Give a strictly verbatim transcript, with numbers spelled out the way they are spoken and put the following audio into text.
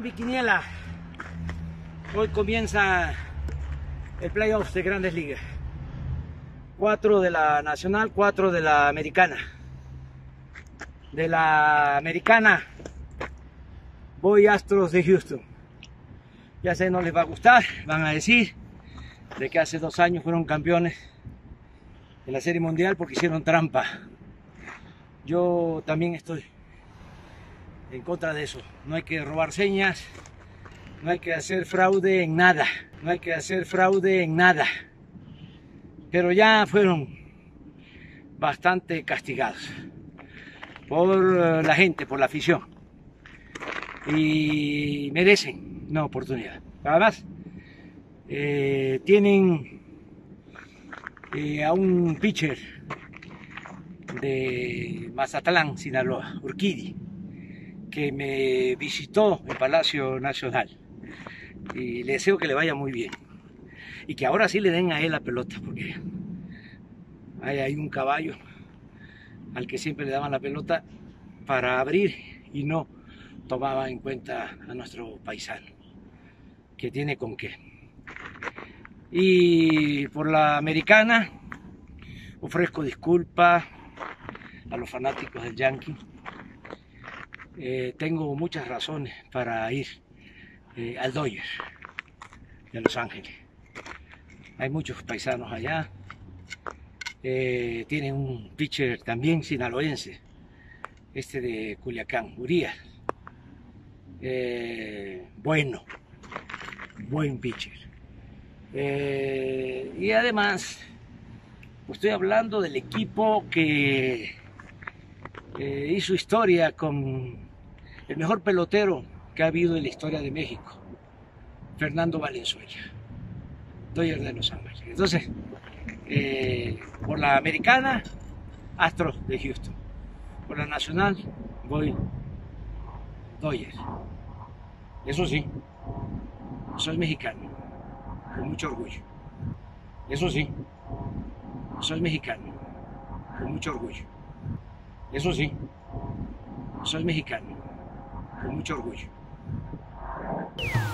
mi quiniela. Hoy comienza el playoff de Grandes Ligas. Cuatro de la Nacional, cuatro de la Americana. De la Americana voy Astros de Houston. Ya sé, no les va a gustar, van a decir de que hace dos años fueron campeones de la Serie Mundial porque hicieron trampa. Yo también estoy en contra de eso. No hay que robar señas, no hay que hacer fraude en nada, no hay que hacer fraude en nada. Pero ya fueron bastante castigados por la gente, por la afición, y merecen una oportunidad. Además, eh, tienen eh, a un pitcher de Mazatlán, Sinaloa, Urquidy, que me visitó en Palacio Nacional, y le deseo que le vaya muy bien y que ahora sí le den a él la pelota, porque hay, hay un caballo al que siempre le daban la pelota para abrir y no tomaba en cuenta a nuestro paisano, que tiene con qué. Y por la Americana ofrezco disculpas a los fanáticos del Yankee. Eh, tengo muchas razones para ir eh, al Dodgers de Los Ángeles. Hay muchos paisanos allá. Eh, tienen un pitcher también sinaloense, este de Culiacán, Urias. Eh, bueno, buen pitcher. Eh, y además, pues estoy hablando del equipo que eh, hizo historia con el mejor pelotero que ha habido en la historia de México, Fernando Valenzuela, Dodgers de Los Ángeles. Entonces, eh, por la Americana, Astros de Houston. Por la Nacional, voy Dodgers. Eso sí, soy mexicano, con mucho orgullo. Eso sí, soy mexicano, con mucho orgullo. Eso sí, soy mexicano, con mucho orgullo.